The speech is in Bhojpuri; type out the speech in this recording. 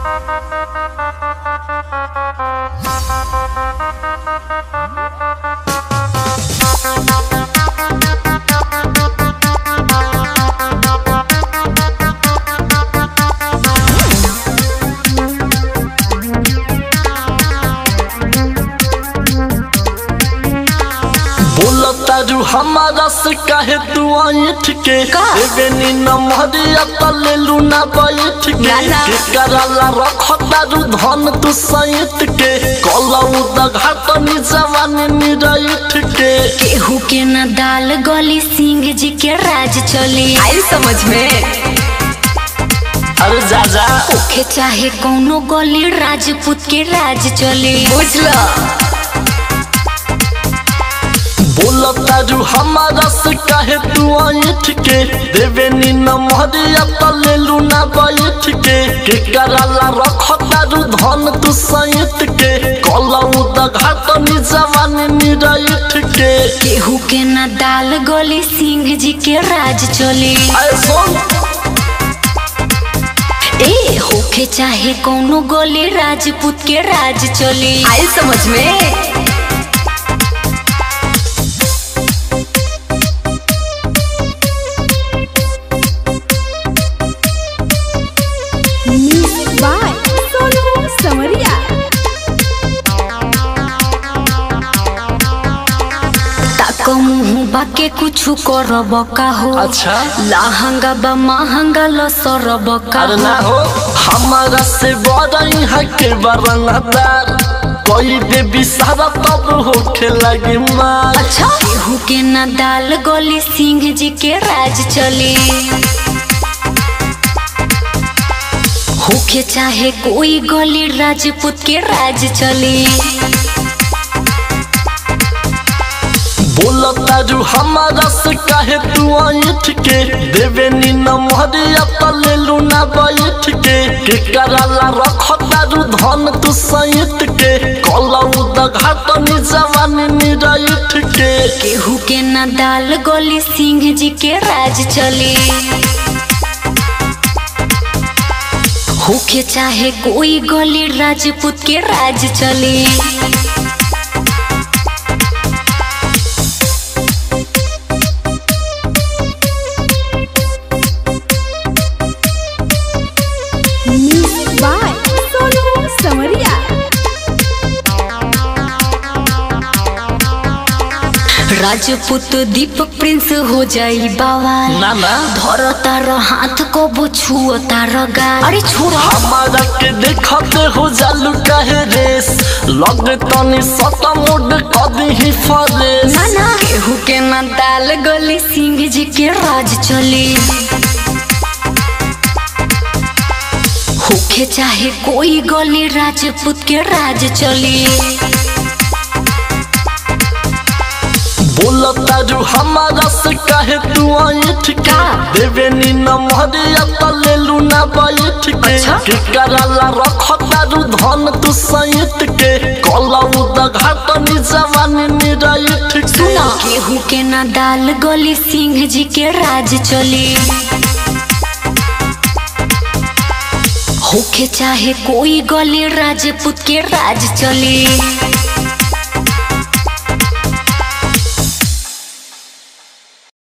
तारू हमारा से कहे तू आइठ के बेनी नमहरिया तले लूना बैठ के कराला रख तारू धन तू सैत के कलऊ दघाट नी जवानी नी रैठ के केहू के न दाल गली सिंह जी के राज चली आई समझ में। अरे जा जा ओखे चाहे कौनो गली राजपूत के राज चली बुझला। तारू हमारा से कहे तू आइठ के देवेनी नमहरिया तले लूना बैठ के कराला रख तारू धन तू सैत के कलऊ दघाट नी जवानी नी रैठ के केहू के न दाल गली सिंह जी के राज चली ए होखे चाहे कौनो गली राजपूत के राज चली आई समझ में। बाके कुछ करब का हो अच्छा लहंगा बा महंगा लसरब का ना हो हमारा से बड़ई है के बरंगदार कोई दे बिसारा तब होखे लगी मार। अच्छा केहू के न दाल गली सिंह जी के राज चली होखे चाहे कोई गली राजपूत के राज चली। तारू हमारा से कहे तू आइठ के देवेनी नमहरिया तले लूना बैठ के कराला रख तारू धन तू सैत के कलऊ दघाट नी जवानी नी रैठ के केहू के न दाल गली सिंह जी के राज चली होखे चाहे कोई गली राजपूत के राज चली। राजपूत दीपक प्रिंस हो जाई बाबा ना ना धर तार हाथ को बुछुओ तार गाल अरे छोड़ा हमारा के देखते हो जालू कहे रेस लग तनी सता मुड कदी ही फरेस ना ना केहू के न दाल गली सिंह जी के राज चली होखे चाहे कोई गली राजपूत के राज चली। तारू हमारा से कहे तू आइठ के देवेनी नमहरिया तले लूना बैठ के कराला रख तारू धन तू सैत के कलऊ दघाट नी जवानी नी रैठ के केहू के न दाल गली सिंह जी के राज चली होखे चाहे कोई गली राजपूत के राज चली।